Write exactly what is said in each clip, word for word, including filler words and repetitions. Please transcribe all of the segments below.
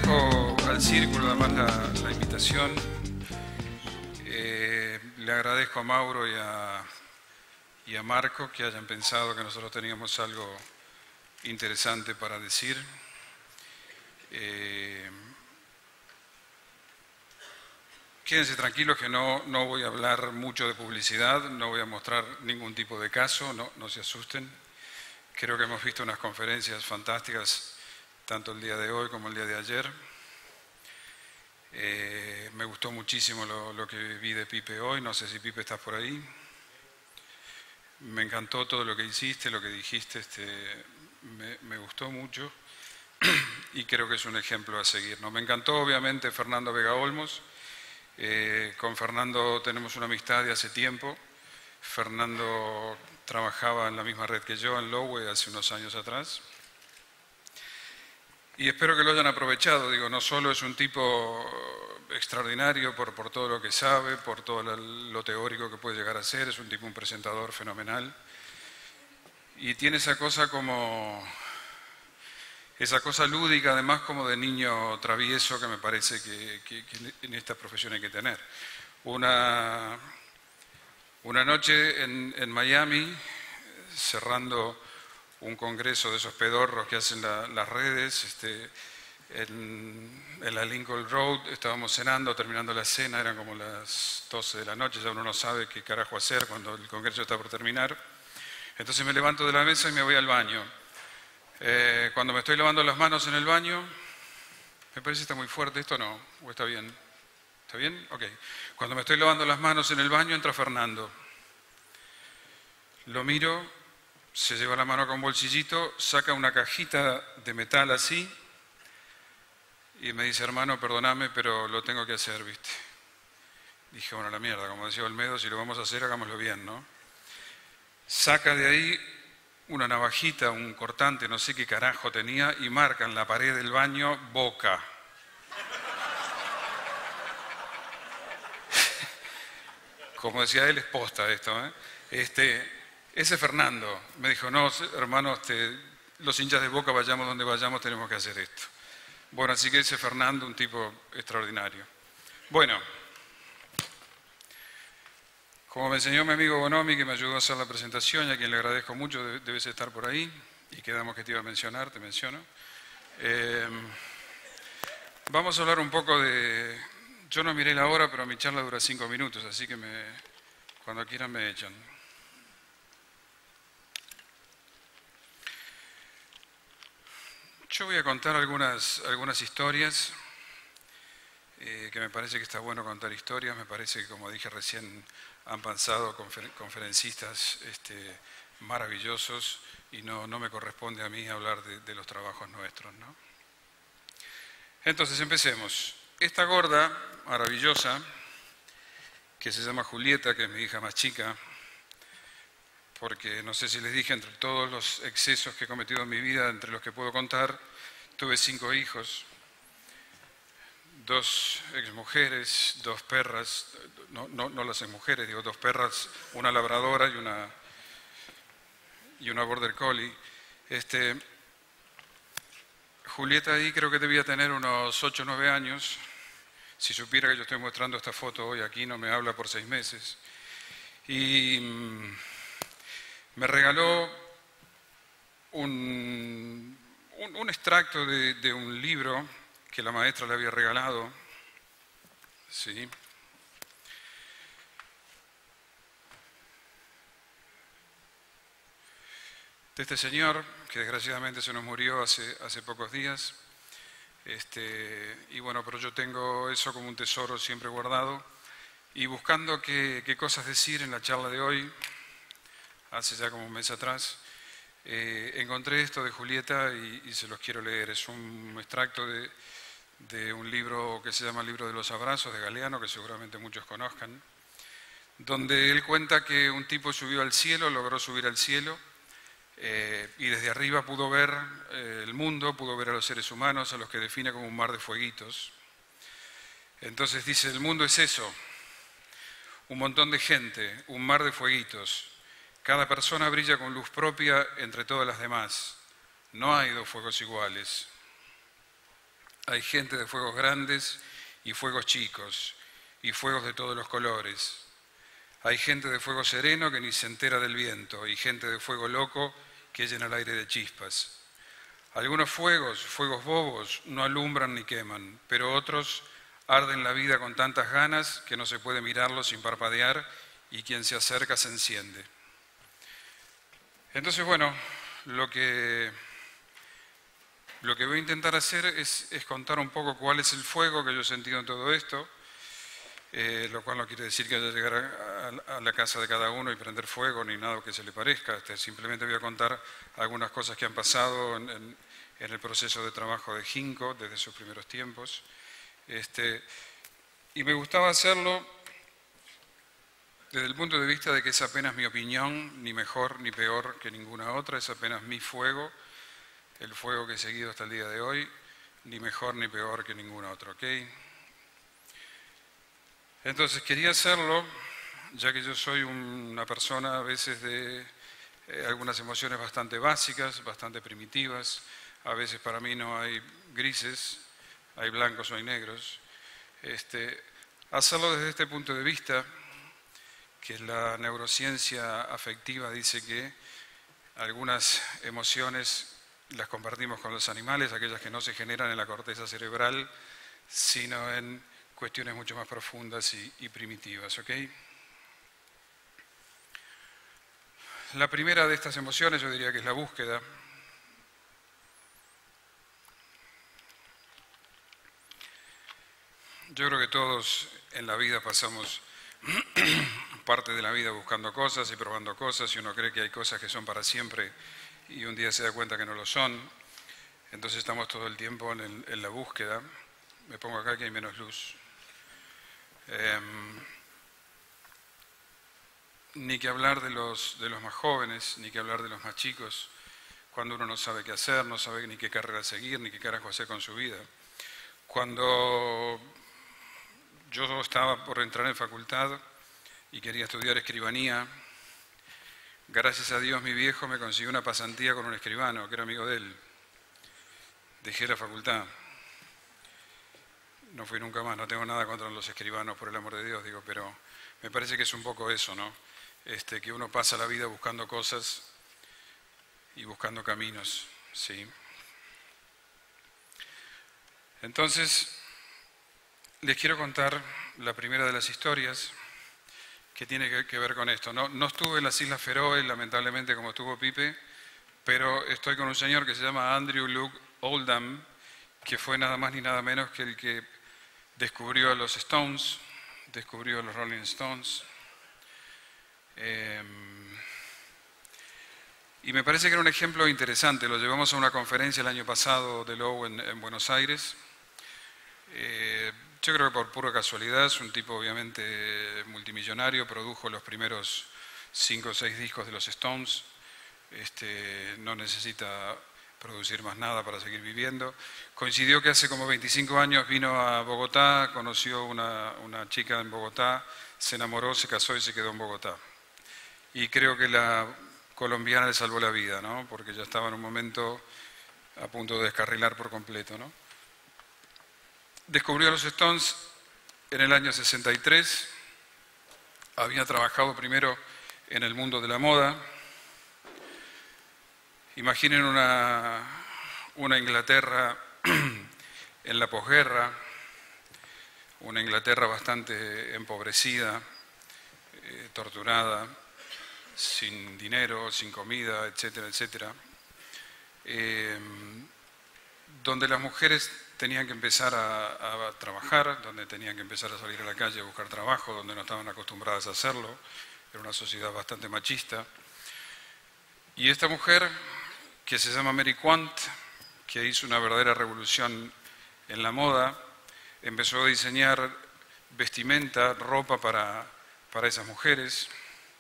agradezco al Círculo además la, la invitación. Eh, le agradezco a Mauro y a, y a Marco que hayan pensado que nosotros teníamos algo interesante para decir. Eh, quédense tranquilos que no, no voy a hablar mucho de publicidad, no voy a mostrar ningún tipo de caso, no, no se asusten. Creo que hemos visto unas conferencias fantásticas tanto el día de hoy como el día de ayer. Eh, me gustó muchísimo lo, lo que vi de Pipe hoy, no sé si Pipe estás por ahí. Me encantó todo lo que hiciste, lo que dijiste, este, me, me gustó mucho y creo que es un ejemplo a seguir, ¿no? Me encantó obviamente Fernando Vega Olmos, eh, con Fernando tenemos una amistad de hace tiempo. Fernando trabajaba en la misma red que yo en Lowey hace unos años atrás. Y espero que lo hayan aprovechado. Digo, no solo es un tipo extraordinario por, por todo lo que sabe, por todo lo, lo teórico que puede llegar a ser, es un tipo, un presentador fenomenal. Y tiene esa cosa como, esa cosa lúdica, además como de niño travieso que me parece que, que, que en esta profesión hay que tener. Una, una noche en, en Miami, cerrando un congreso de esos pedorros que hacen la, las redes, este, en, en la Lincoln Road, estábamos cenando, terminando la cena, eran como las doce de la noche, ya uno no sabe qué carajo hacer cuando el congreso está por terminar. Entonces me levanto de la mesa y me voy al baño. Eh, cuando me estoy lavando las manos en el baño, me parece que está muy fuerte, ¿esto no? ¿O está bien? ¿Está bien? Ok. Cuando me estoy lavando las manos en el baño, entra Fernando. Lo miro. Se lleva la mano con un bolsillito, saca una cajita de metal así y me dice, hermano, perdóname, pero lo tengo que hacer, ¿viste? Dije, bueno, la mierda, como decía Olmedo, si lo vamos a hacer, hagámoslo bien, ¿no? Saca de ahí una navajita, un cortante, no sé qué carajo tenía, y marca en la pared del baño, Boca. Como decía él, es posta esto, ¿eh? Este... Ese Fernando me dijo, no, hermano, este, los hinchas de Boca, vayamos donde vayamos, tenemos que hacer esto. Bueno, así que ese Fernando, un tipo extraordinario. Bueno, como me enseñó mi amigo Bonomi, que me ayudó a hacer la presentación y a quien le agradezco mucho, debes estar por ahí, y quedamos que te iba a mencionar, te menciono. Eh, vamos a hablar un poco de... Yo no miré la hora, pero mi charla dura cinco minutos, así que me, cuando quieran me echan. Yo voy a contar algunas, algunas historias, eh, que me parece que está bueno contar historias, me parece que, como dije recién, han pasado confer conferencistas este, maravillosos y no, no me corresponde a mí hablar de, de los trabajos nuestros, ¿no? Entonces, empecemos. Esta gorda, maravillosa, que se llama Julieta, que es mi hija más chica, porque no sé si les dije, entre todos los excesos que he cometido en mi vida, entre los que puedo contar, tuve cinco hijos, dos exmujeres, dos perras, no, no, no las exmujeres, digo dos perras, una labradora y una, y una border collie. Este, Julieta ahí creo que debía tener unos ocho o nueve años, si supiera que yo estoy mostrando esta foto hoy aquí, no me habla por seis meses. Y me regaló un, un, un extracto de, de un libro que la maestra le había regalado, ¿sí? De este señor, que desgraciadamente se nos murió hace, hace pocos días. Este, y bueno, pero yo tengo eso como un tesoro siempre guardado. Y buscando qué, qué cosas decir en la charla de hoy, hace ya como un mes atrás, eh, encontré esto de Julieta y, y se los quiero leer. Es un extracto de, de un libro que se llama El libro de los abrazos, de Galeano, que seguramente muchos conozcan, donde él cuenta que un tipo subió al cielo, logró subir al cielo, eh, y desde arriba pudo ver eh, el mundo, pudo ver a los seres humanos, a los que define como un mar de fueguitos. Entonces dice, el mundo es eso, un montón de gente, un mar de fueguitos. Cada persona brilla con luz propia entre todas las demás. No hay dos fuegos iguales. Hay gente de fuegos grandes y fuegos chicos, y fuegos de todos los colores. Hay gente de fuego sereno que ni se entera del viento, y gente de fuego loco que llena el aire de chispas. Algunos fuegos, fuegos bobos, no alumbran ni queman, pero otros arden la vida con tantas ganas que no se puede mirarlos sin parpadear, y quien se acerca se enciende. Entonces, bueno, lo que, lo que voy a intentar hacer es, es contar un poco cuál es el fuego que yo he sentido en todo esto, eh, lo cual no quiere decir que haya que llegar a, a, a la casa de cada uno y prender fuego, ni nada que se le parezca. Este, simplemente voy a contar algunas cosas que han pasado en, en, en el proceso de trabajo de Ginkgo desde sus primeros tiempos. Este, y me gustaba hacerlo desde el punto de vista de que es apenas mi opinión, ni mejor ni peor que ninguna otra, es apenas mi fuego, el fuego que he seguido hasta el día de hoy, ni mejor ni peor que ningún otro, ¿ok? Entonces quería hacerlo, ya que yo soy una persona a veces de eh, algunas emociones bastante básicas, bastante primitivas, a veces para mí no hay grises, hay blancos o hay negros. Este, hacerlo desde este punto de vista, que la neurociencia afectiva dice que algunas emociones las compartimos con los animales, aquellas que no se generan en la corteza cerebral, sino en cuestiones mucho más profundas y, y primitivas, ¿ok? La primera de estas emociones yo diría que es la búsqueda. Yo creo que todos en la vida pasamos parte de la vida buscando cosas y probando cosas, y uno cree que hay cosas que son para siempre y un día se da cuenta que no lo son. Entonces estamos todo el tiempo en, el, en la búsqueda. Me pongo acá que hay menos luz. Eh, ni que hablar de los, de los más jóvenes, ni que hablar de los más chicos, cuando uno no sabe qué hacer, no sabe ni qué carrera seguir, ni qué carajo hacer con su vida. Cuando yo estaba por entrar en facultad y quería estudiar escribanía, gracias a Dios mi viejo me consiguió una pasantía con un escribano, que era amigo de él. Dejé la facultad. No fui nunca más, no tengo nada contra los escribanos, por el amor de Dios, digo, pero me parece que es un poco eso, ¿no? Este, que uno pasa la vida buscando cosas y buscando caminos, ¿sí? Entonces, les quiero contar la primera de las historias que tiene que, que ver con esto. No, no estuve en las Islas Feroe, lamentablemente, como estuvo Pipe, pero estoy con un señor que se llama Andrew Luke Oldham, que fue nada más ni nada menos que el que descubrió a los Stones, descubrió a los Rolling Stones. Eh, y me parece que era un ejemplo interesante. Lo llevamos a una conferencia el año pasado de Lowe en, en Buenos Aires. Eh, yo creo que por pura casualidad, es un tipo obviamente multimillonario, produjo los primeros cinco o seis discos de los Stones, este, no necesita producir más nada para seguir viviendo. Coincidió que hace como veinticinco años vino a Bogotá, conoció una, una chica en Bogotá, se enamoró, se casó y se quedó en Bogotá. Y creo que la colombiana le salvó la vida, ¿no? Porque ya estaba en un momento a punto de descarrilar por completo, ¿no? Descubrió a los Stones en el año sesenta y tres, había trabajado primero en el mundo de la moda. Imaginen una, una Inglaterra en la posguerra, una Inglaterra bastante empobrecida, eh, torturada, sin dinero, sin comida, etcétera, etcétera, eh, donde las mujeres tenían que empezar a, a trabajar, donde tenían que empezar a salir a la calle a buscar trabajo, donde no estaban acostumbradas a hacerlo. Era una sociedad bastante machista. Y esta mujer, que se llama Mary Quant, que hizo una verdadera revolución en la moda, empezó a diseñar vestimenta, ropa para, para esas mujeres.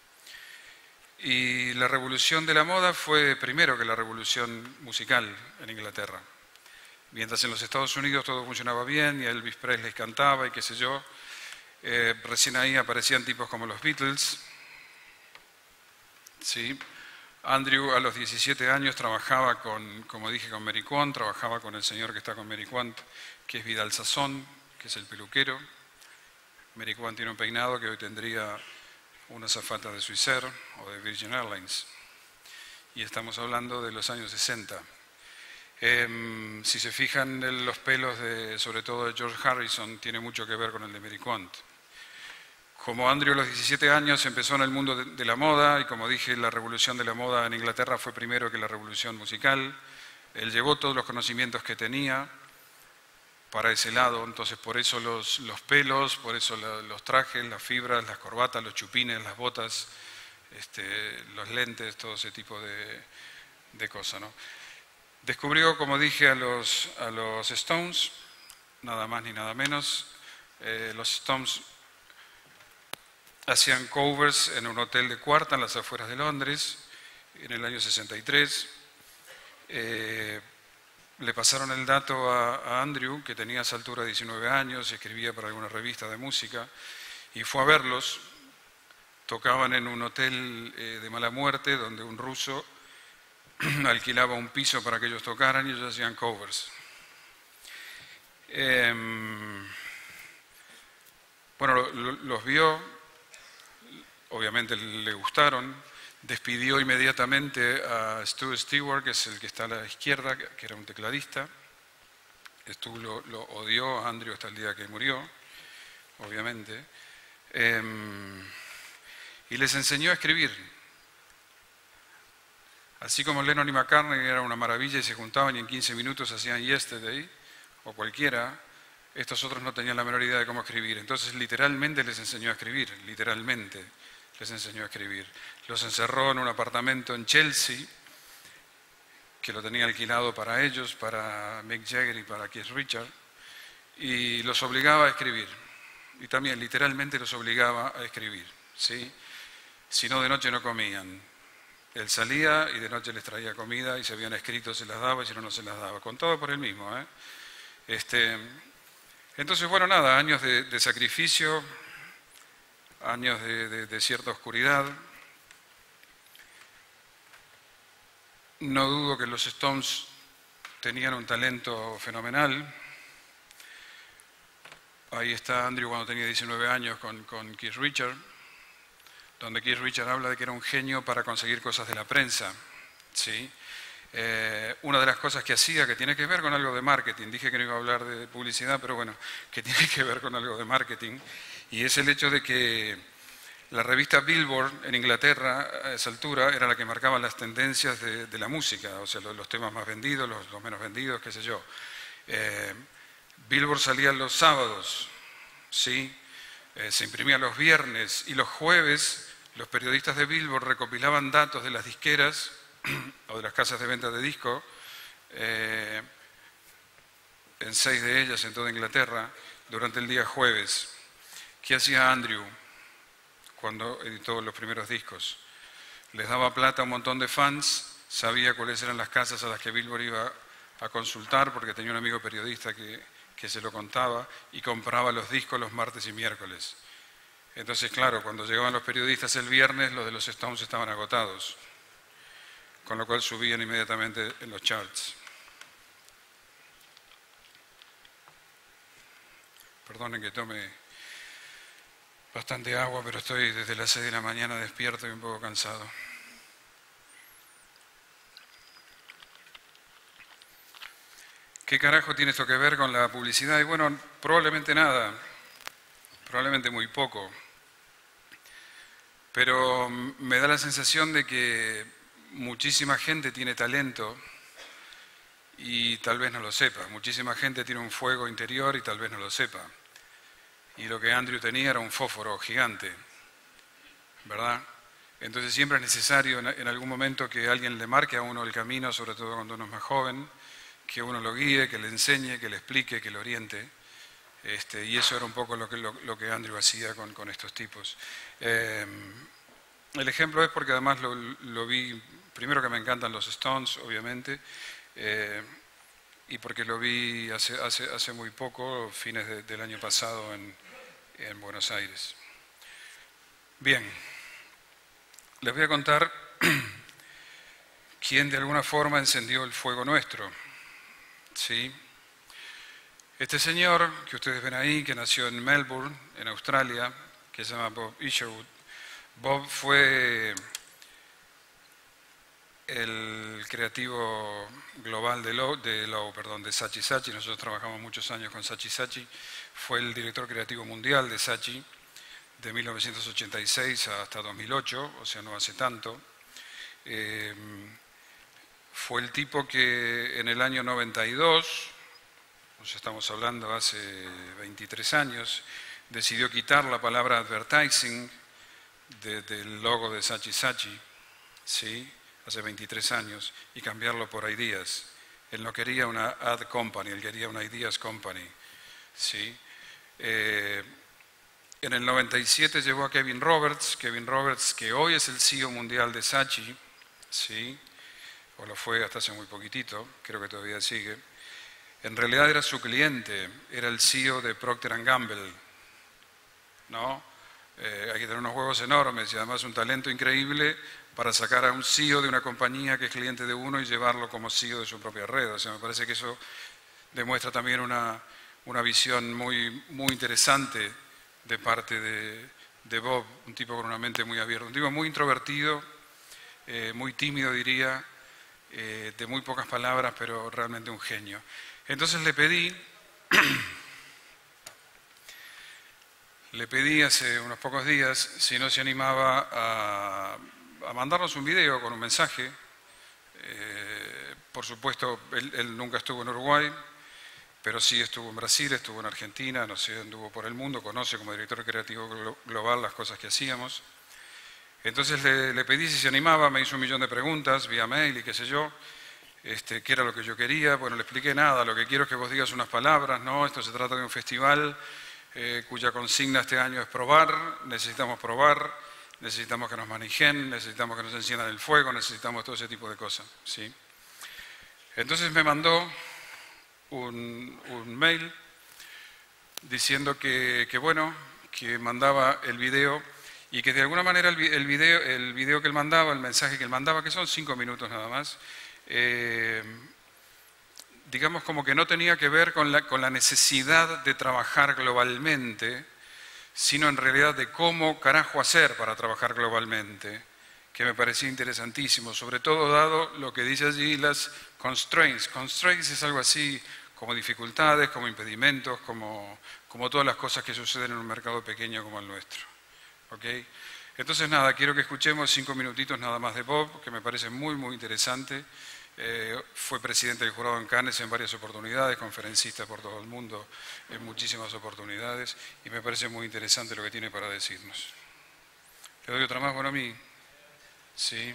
Y la revolución de la moda fue primero que la revolución musical en Inglaterra. Mientras en los Estados Unidos todo funcionaba bien y Elvis Presley cantaba y qué sé yo, eh, recién ahí aparecían tipos como los Beatles, ¿sí? Andrew a los diecisiete años trabajaba con, como dije, con Mary Quant, trabajaba con el señor que está con Mary Quant, que es Vidal Sassoon, que es el peluquero. Mary Quant tiene un peinado que hoy tendría una azafata de Swissair o de Virgin Airlines. Y estamos hablando de los años sesenta. Eh, si se fijan en los pelos, de, sobre todo de George Harrison, tiene mucho que ver con el de Mary Quant. Como Andrew a los diecisiete años empezó en el mundo de, de la moda, y como dije, la revolución de la moda en Inglaterra fue primero que la revolución musical, él llevó todos los conocimientos que tenía para ese lado, entonces por eso los, los pelos, por eso la, los trajes, las fibras, las corbatas, los chupines, las botas, este, los lentes, todo ese tipo de, de cosas, ¿no? Descubrió, como dije, a los, a los Stones, nada más ni nada menos. Eh, los Stones hacían covers en un hotel de cuarta en las afueras de Londres, en el año sesenta y tres. Eh, le pasaron el dato a, a Andrew, que tenía a esa altura diecinueve años, escribía para alguna revista de música, y fue a verlos. Tocaban en un hotel eh, de mala muerte, donde un ruso alquilaba un piso para que ellos tocaran y ellos hacían covers. Eh, bueno, lo, lo, los vio. Obviamente le gustaron, despidió inmediatamente a Stu Stewart, que es el que está a la izquierda, que era un tecladista. Stu lo, lo odió a Andrew hasta el día que murió, obviamente. Eh, y les enseñó a escribir. Así como Lennon y McCartney eran una maravilla y se juntaban y en quince minutos hacían Yesterday, o cualquiera, estos otros no tenían la menor idea de cómo escribir. Entonces literalmente les enseñó a escribir, literalmente. les enseñó a escribir. Los encerró en un apartamento en Chelsea, que lo tenía alquilado para ellos, para Mick Jagger y para Keith Richards, y los obligaba a escribir. Y también literalmente los obligaba a escribir, ¿sí? Si no, de noche no comían. Él salía y de noche les traía comida y si habían escrito se las daba y si no, no se las daba. Con todo por él mismo, ¿eh? Este, entonces, bueno, nada, años de, de sacrificio, años de, de, de cierta oscuridad. No dudo que los Stones tenían un talento fenomenal. Ahí está Andrew cuando tenía diecinueve años con, con Keith Richards, donde Keith Richards habla de que era un genio para conseguir cosas de la prensa, ¿sí? Eh, una de las cosas que hacía, que tiene que ver con algo de marketing, dije que no iba a hablar de publicidad, pero bueno, que tiene que ver con algo de marketing, y es el hecho de que la revista Billboard en Inglaterra a esa altura era la que marcaba las tendencias de, de la música, o sea, los, los temas más vendidos, los, los menos vendidos, qué sé yo. Eh, Billboard salía los sábados, ¿sí? Eh, se imprimía los viernes y los jueves los periodistas de Billboard recopilaban datos de las disqueras o de las casas de venta de discos, eh, en seis de ellas en toda Inglaterra, durante el día jueves. ¿Qué hacía Andrew cuando editó los primeros discos? Les daba plata a un montón de fans, sabía cuáles eran las casas a las que Billboard iba a consultar porque tenía un amigo periodista que, que se lo contaba y compraba los discos los martes y miércoles. Entonces, claro, cuando llegaban los periodistas el viernes, los de los Stones estaban agotados, con lo cual subían inmediatamente en los charts. Perdonen que tome bastante agua, pero estoy desde las seis de la mañana despierto y un poco cansado. ¿Qué carajo tiene esto que ver con la publicidad? Y bueno, probablemente nada, probablemente muy poco. Pero me da la sensación de que muchísima gente tiene talento y tal vez no lo sepa. Muchísima gente tiene un fuego interior y tal vez no lo sepa. Y lo que Andrew tenía era un fósforo gigante, ¿verdad? Entonces siempre es necesario en algún momento que alguien le marque a uno el camino, sobre todo cuando uno es más joven, que uno lo guíe, que le enseñe, que le explique, que le oriente. Este, y eso era un poco lo que, lo, lo que Andrew hacía con, con estos tipos. Eh, el ejemplo es porque además lo, lo vi, primero que me encantan los Stones, obviamente, eh, y porque lo vi hace, hace, hace muy poco, fines de, del año pasado en, en Buenos Aires. Bien, les voy a contar quien de alguna forma encendió el fuego nuestro. ¿Sí? Este señor que ustedes ven ahí, que nació en Melbourne, en Australia, que se llama Bob Isherwood. Bob fue el creativo global de Lowe, de, Lowe, perdón, de Saatchi Saatchi. Nosotros trabajamos muchos años con Saatchi Saatchi. Fue el director creativo mundial de Saatchi de mil novecientos ochenta y seis hasta dos mil ocho, o sea, no hace tanto. Eh, fue el tipo que en el año noventa y dos, o sea, estamos hablando hace veintitrés años, decidió quitar la palabra advertising de, del logo de Saatchi Saatchi, ¿sí? Hace veintitrés años, y cambiarlo por Ideas. Él no quería una ad company, él quería una Ideas company, ¿sí? Eh, en el noventa y siete llevó a Kevin Roberts, Kevin Roberts que hoy es el C E O mundial de Saatchi, ¿sí? O lo fue hasta hace muy poquitito, creo que todavía sigue. En realidad era su cliente, era el C E O de Procter and Gamble, ¿no? Eh, hay que tener unos huevos enormes y además un talento increíble para sacar a un C E O de una compañía que es cliente de uno y llevarlo como C E O de su propia red. O sea, me parece que eso demuestra también una, una visión muy, muy interesante de parte de, de Bob, un tipo con una mente muy abierta, un tipo muy introvertido, eh, muy tímido diría, eh, de muy pocas palabras, pero realmente un genio. Entonces le pedí, le pedí hace unos pocos días si no se animaba a, a mandarnos un video con un mensaje. Eh, por supuesto, él, él nunca estuvo en Uruguay, pero sí estuvo en Brasil, estuvo en Argentina, no sé, anduvo por el mundo, conoce como director creativo global las cosas que hacíamos. Entonces le, le pedí si se animaba, me hizo un millón de preguntas vía mail y qué sé yo. Este, qué era lo que yo quería, bueno, le expliqué nada, lo que quiero es que vos digas unas palabras, ¿no? Esto se trata de un festival eh, cuya consigna este año es probar, necesitamos probar, necesitamos que nos manejen, necesitamos que nos enciendan el fuego, necesitamos todo ese tipo de cosas, ¿sí? Entonces me mandó un, un mail diciendo que, que, bueno, que mandaba el video y que de alguna manera el, el, video, el video que él mandaba, el mensaje que él mandaba, que son cinco minutos nada más, Eh, digamos como que no tenía que ver con la, con la necesidad de trabajar globalmente, sino en realidad de cómo carajo hacer para trabajar globalmente, que me parecía interesantísimo, sobre todo dado lo que dice allí las constraints. Constraints es algo así como dificultades, como impedimentos, como, como todas las cosas que suceden en un mercado pequeño como el nuestro. ¿Okay? Entonces nada, quiero que escuchemos cinco minutitos nada más de Bob, que me parece muy muy interesante. Eh, fue presidente del jurado en Cannes en varias oportunidades, conferencista por todo el mundo en muchísimas oportunidades, y me parece muy interesante lo que tiene para decirnos. ¿Le doy otra más, bueno, a mí? Sí.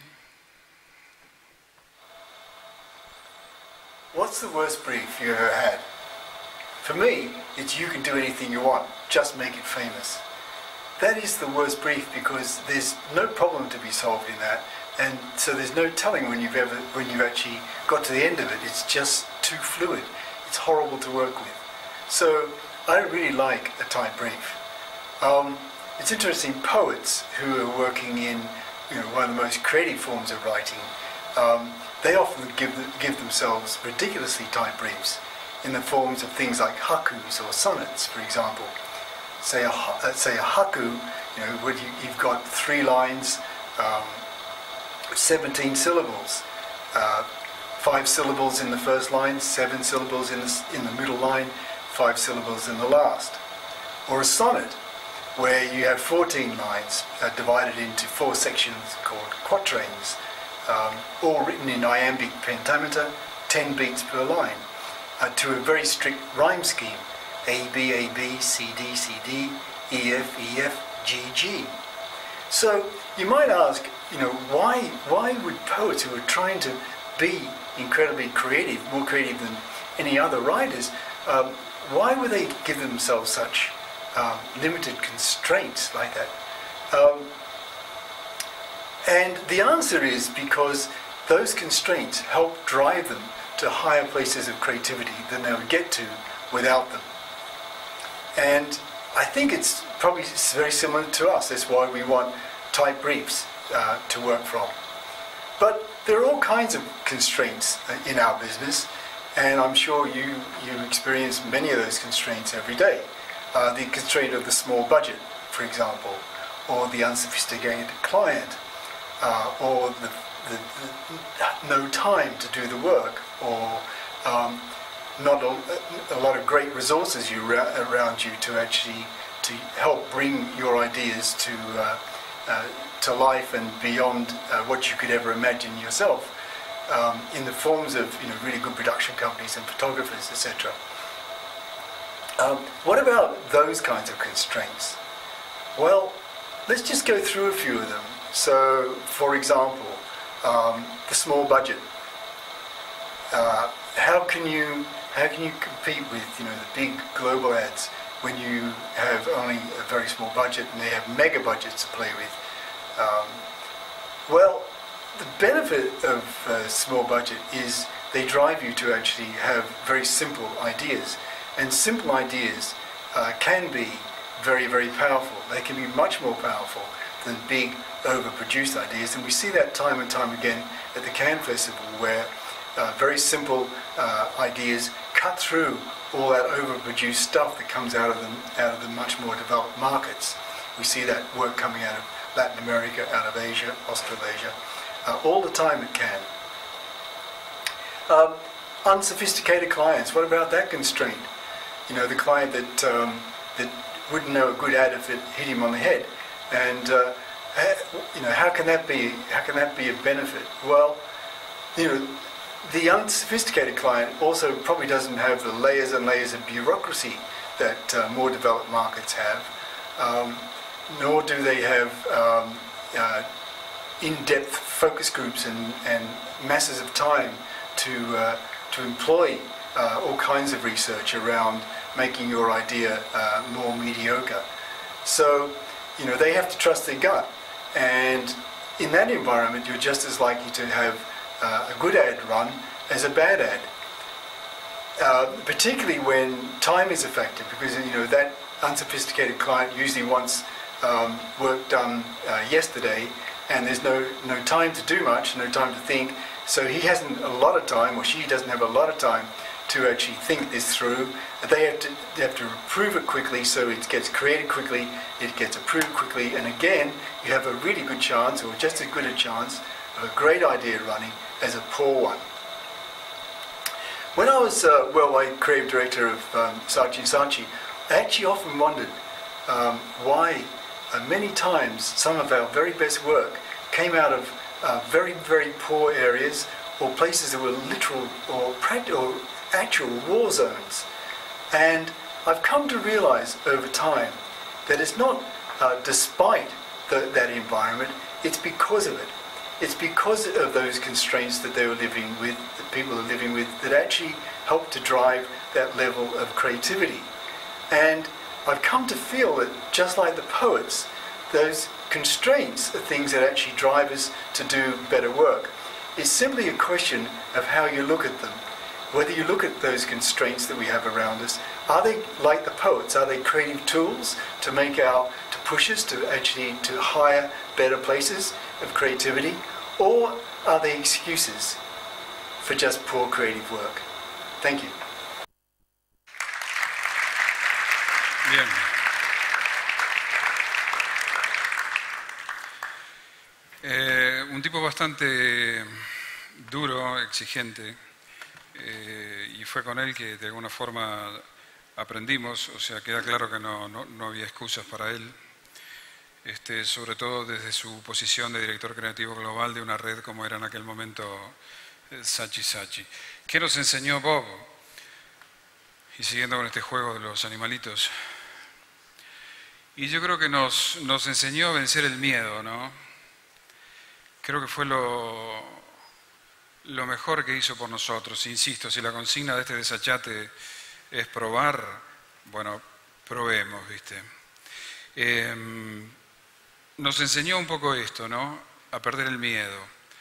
What's the worst brief you ever had? For me, it's you can do anything you want, just make it famous. That is the worst brief because there's no problem to be solved in that. And so there's no telling when you've ever, when you've actually got to the end of it. It's just too fluid. It's horrible to work with. So I really like a tight brief. Um, it's interesting, poets who are working in you know, one of the most creative forms of writing, um, they often give, give themselves ridiculously tight briefs in the forms of things like haikus or sonnets, for example. Say a, say a haiku, you know, where you, you've got three lines, um, seventeen syllables, uh, five syllables in the first line, seven syllables in the, in the middle line, five syllables in the last. Or a sonnet, where you have fourteen lines uh, divided into four sections called quatrains, um, all written in iambic pentameter, ten beats per line, uh, to a very strict rhyme scheme, A, B, A, B, C, D, C, D, E, F, E, F, G, G. So you might ask, you know, why, why would poets who are trying to be incredibly creative, more creative than any other writers, um, why would they give themselves such um, limited constraints like that? Um, and the answer is because those constraints help drive them to higher places of creativity than they would get to without them. And I think it's probably very similar to us. That's why we want tight briefs uh, to work from. but there are all kinds of constraints in our business, and I'm sure you, you experience many of those constraints every day. Uh, the constraint of the small budget, for example, or the unsophisticated client, uh, or the, the, the no time to do the work, or um, not a, a lot of great resources you, around you to actually to help bring your ideas to uh, uh, to life and beyond uh, what you could ever imagine yourself, um, in the forms of you know really good production companies and photographers, et cetera. Um, what about those kinds of constraints? Well, let's just go through a few of them. So, for example, um, the small budget. Uh, how can you how can you compete with you know the big global ads when you have only a very small budget and they have mega budgets to play with? Um, well, the benefit of a small budget is they drive you to actually have very simple ideas, and simple ideas uh, can be very, very powerful. They can be much more powerful than big, overproduced ideas, and we see that time and time again at the Cannes Festival, where uh, very simple uh, ideas cut through all that overproduced stuff that comes out of them, out of the much more developed markets. We see that work coming out of Latin America, out of Asia, Australasia, uh, all the time at Cannes. Um, unsophisticated clients, what about that constraint? You know, the client that um, that wouldn't know a good ad if it hit him on the head, and uh, you know, how can that be? How can that be a benefit? Well, you know, the unsophisticated client also probably doesn't have the layers and layers of bureaucracy that uh, more developed markets have, um, nor do they have um, uh, in-depth focus groups and, and masses of time to uh, to employ uh, all kinds of research around making your idea uh, more mediocre. So, you know, they have to trust their gut, and in that environment, you're just as likely to have uh, a good ad run as a bad ad. Uh, particularly when time is a factor, because you know that unsophisticated client usually wants um, work done uh, yesterday, and there's no no time to do much, no time to think. So he hasn't a lot of time, or she doesn't have a lot of time to actually think this through. They have to they have to approve it quickly, so it gets created quickly, it gets approved quickly, and again, you have a really good chance, or just as good a chance, of a great idea running as a poor one. When I was uh, worldwide creative director of um, Saatchi and Saatchi, I actually often wondered um, why uh, many times some of our very best work came out of uh, very, very poor areas, or places that were literal or practical, or actual war zones. And I've come to realize over time that it's not uh, despite the, that environment, it's because of it. It's because of those constraints that they were living with, that people are living with, that actually help to drive that level of creativity. And I've come to feel that just like the poets, those constraints are things that actually drive us to do better work. It's simply a question of how you look at them. Whether you look at those constraints that we have around us, are they like the poets? Are they creative tools to make our, to push us to actually to higher, better places of creativity? Or are they excuses for just poor creative work? Thank you. Bien. Eh, un tipo bastante duro, exigente, eh, y fue con él que de alguna forma aprendimos, o sea, queda claro que no, no, no había excusas para él, este, sobre todo desde su posición de director creativo global de una red como era en aquel momento eh, Saatchi Saatchi. ¿Qué nos enseñó Bob? Y siguiendo con este juego de los animalitos, y yo creo que nos, nos enseñó a vencer el miedo, ¿no? Creo que fue lo, lo mejor que hizo por nosotros. Insisto, si la consigna de este desachate es probar, bueno, probemos, ¿viste? Eh, nos enseñó un poco esto, ¿no? A perder el miedo.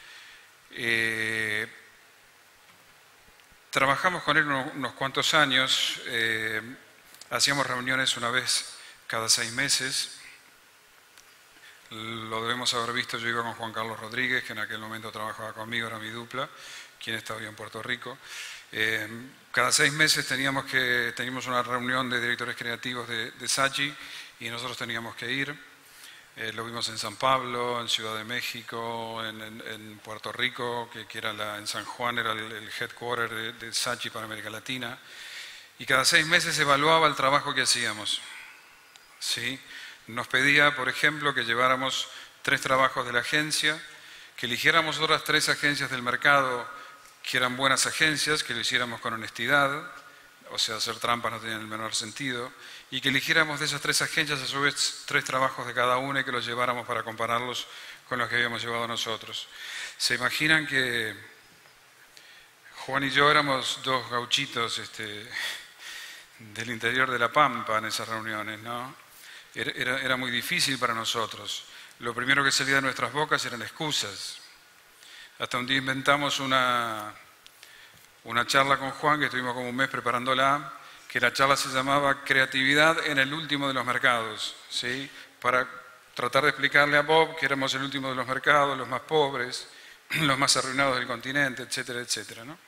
Eh, trabajamos con él unos, unos cuantos años, eh, hacíamos reuniones una vez cada seis meses. lo debemos haber visto. Yo iba con Juan Carlos Rodríguez, que en aquel momento trabajaba conmigo, era mi dupla, quien estaba en Puerto Rico. Eh, cada seis meses teníamos, que, teníamos una reunión de directores creativos de, de Saatchi y nosotros teníamos que ir. Eh, lo vimos en San Pablo, en Ciudad de México, en, en, en Puerto Rico, que, que era la, en San Juan era el, el headquarter de, de Saatchi para América Latina. Y cada seis meses evaluaba el trabajo que hacíamos. ¿Sí? Nos pedía, por ejemplo, que lleváramos tres trabajos de la agencia, que eligiéramos otras tres agencias del mercado que eran buenas agencias, que lo hiciéramos con honestidad, o sea, hacer trampas no tenía el menor sentido, y que eligiéramos de esas tres agencias a su vez tres trabajos de cada una y que los lleváramos para compararlos con los que habíamos llevado nosotros. ¿Se imaginan que Juan y yo éramos dos gauchitos este, del interior de La Pampa en esas reuniones, ¿no? Era, era, era muy difícil para nosotros. Lo primero que salía de nuestras bocas eran excusas. Hasta un día inventamos una, una charla con Juan, que estuvimos como un mes preparándola, que la charla se llamaba Creatividad en el último de los mercados, ¿sí? Para tratar de explicarle a Bob que éramos el último de los mercados, los más pobres, los más arruinados del continente, etcétera, etcétera, ¿no?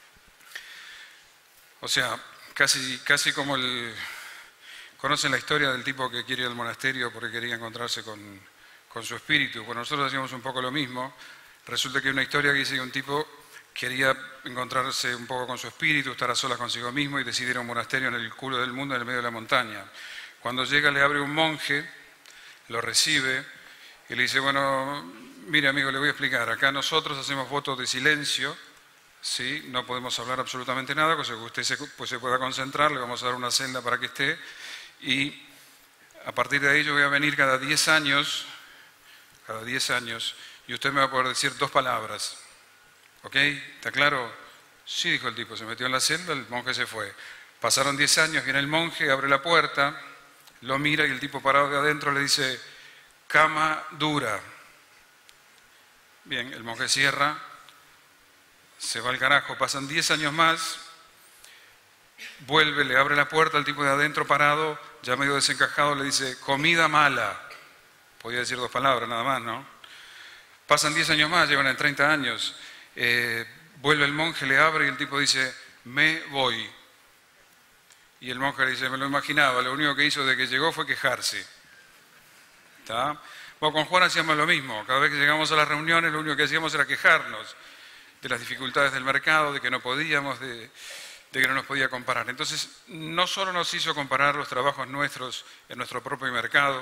O sea, casi, casi como el... ¿Conocen la historia del tipo que quiere ir al monasterio porque quería encontrarse con, con su espíritu? Bueno, nosotros hacíamos un poco lo mismo. Resulta que hay una historia que dice que un tipo quería encontrarse un poco con su espíritu, estar a solas consigo mismo y decidir ir a un monasterio en el culo del mundo, en el medio de la montaña. Cuando llega le abre un monje, lo recibe y le dice, bueno, mire amigo, le voy a explicar, acá nosotros hacemos votos de silencio, ¿sí? No podemos hablar absolutamente nada, cosa que usted se, pues, se pueda concentrar, le vamos a dar una celda para que esté y a partir de ahí yo voy a venir cada diez años, cada diez años, y usted me va a poder decir dos palabras. ¿Ok? ¿Está claro? Sí, dijo el tipo, se metió en la celda, el monje se fue. Pasaron diez años, viene el monje, abre la puerta, lo mira y el tipo parado de adentro le dice, cama dura. Bien, el monje cierra, se va al carajo, pasan diez años más, vuelve, le abre la puerta, el tipo de adentro parado, ya medio desencajado, le dice, comida mala. Podía decir dos palabras nada más, ¿no? Pasan diez años más, llevan en treinta años, eh, vuelve el monje, le abre y el tipo dice, me voy. Y el monje le dice, me lo imaginaba, lo único que hizo de que llegó fue quejarse. ¿Está? Bueno, con Juan hacíamos lo mismo, cada vez que llegamos a las reuniones lo único que hacíamos era quejarnos de las dificultades del mercado, de que no podíamos, de, de que no nos podía comparar. Entonces, no solo nos hizo comparar los trabajos nuestros en nuestro propio mercado,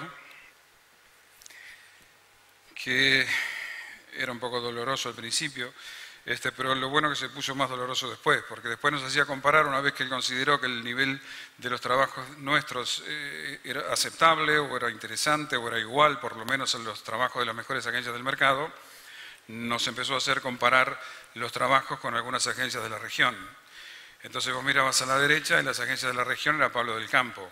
que era un poco doloroso al principio, este, pero lo bueno que se puso más doloroso después, porque después nos hacía comparar una vez que él consideró que el nivel de los trabajos nuestros eh, era aceptable o era interesante o era igual, por lo menos en los trabajos de las mejores agencias del mercado, nos empezó a hacer comparar los trabajos con algunas agencias de la región. Entonces vos mirabas a la derecha, en las agencias de la región era Pablo del Campo,